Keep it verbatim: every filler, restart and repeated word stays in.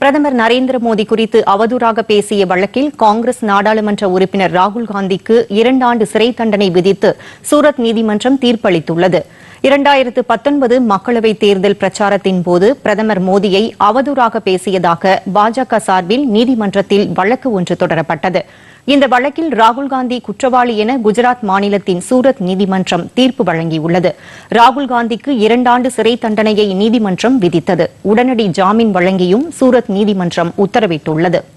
பிரதமர் நரேந்திர மோடி குறித்து அவதூறாக பேசிய வழக்கில் காங்கிரஸ் நாடாளுமன்ற உறுப்பினர் ராகுல் காந்திக்கு இரண்டாண்டு சிறை தண்டனை விதித்து சூரத் நீதிமன்றம் தீர்ப்பளித்துள்ளது. இரண்டாயிரத்து பத்தொன்பது மக்களவைத் தேர்தல் பிரச்சாரத்தின் போது பிரதமர் மோடியை அவதூறாக பேசியதாக பாஜக சார்பில் நீதிமன்றத்தில் வழக்கு ஒன்று தொடரப்பட்டது. இந்த வழக்கில் ராகுல் காந்தி குற்றவாளி என குஜராத் மாநிலத்தின் சூரத் நீதிமன்றம் தீர்ப்பு வழங்கியுள்ளது. ராகுல் காந்திக்கு இரண்டாண்டு சிறை தண்டனையை நீதிமன்றம் விதித்தது. உடனடி ஜாமீன் வழங்கியும் சூரத் நீதிமன்றம் உத்தரவிட்டுள்ளது.